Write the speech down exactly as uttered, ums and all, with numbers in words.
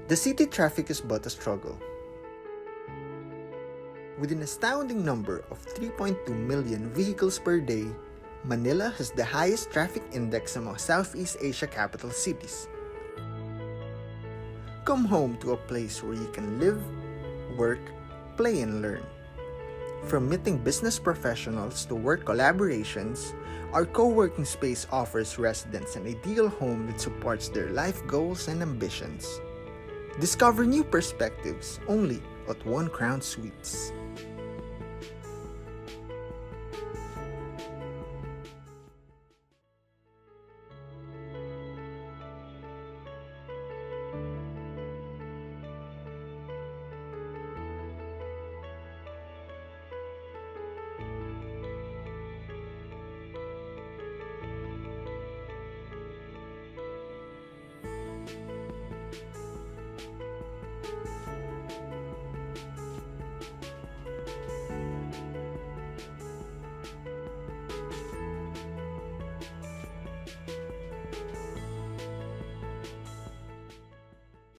The city traffic is but a struggle. With an astounding number of three point two million vehicles per day, Manila has the highest traffic index among Southeast Asia capital cities. Come home to a place where you can live, work, play, and learn. From meeting business professionals to work collaborations, our co-working space offers residents an ideal home that supports their life goals and ambitions. Discover new perspectives only at One Crown Suites.